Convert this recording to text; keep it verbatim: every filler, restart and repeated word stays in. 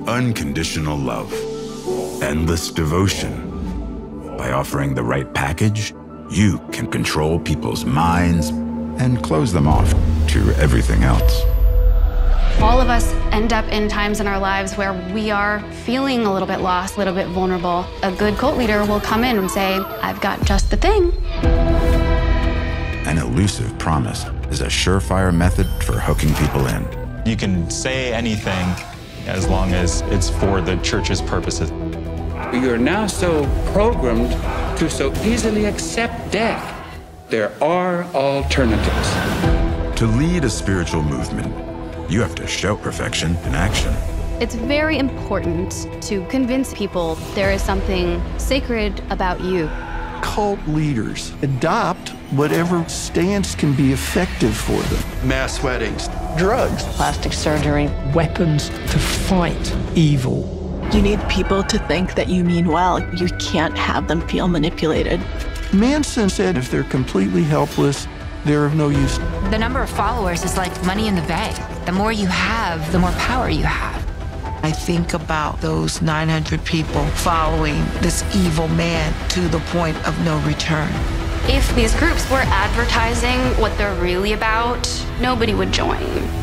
unconditional love, endless devotion. By offering the right package, you can control people's minds and close them off to everything else. All of us end up in times in our lives where we are feeling a little bit lost, a little bit vulnerable. A good cult leader will come in and say, I've got just the thing. An elusive promise is a surefire method for hooking people in. You can say anything as long as it's for the church's purposes. You're now so programmed to so easily accept death. There are alternatives. To lead a spiritual movement, you have to show perfection in action. It's very important to convince people there is something sacred about you. Cult leaders adopt whatever stance can be effective for them. Mass weddings, drugs, plastic surgery, weapons to fight evil. You need people to think that you mean well. You can't have them feel manipulated. Manson said if they're completely helpless, they're of no use. The number of followers is like money in the bank. The more you have, the more power you have. I think about those nine hundred people following this evil man to the point of no return. If these groups were advertising what they're really about, nobody would join.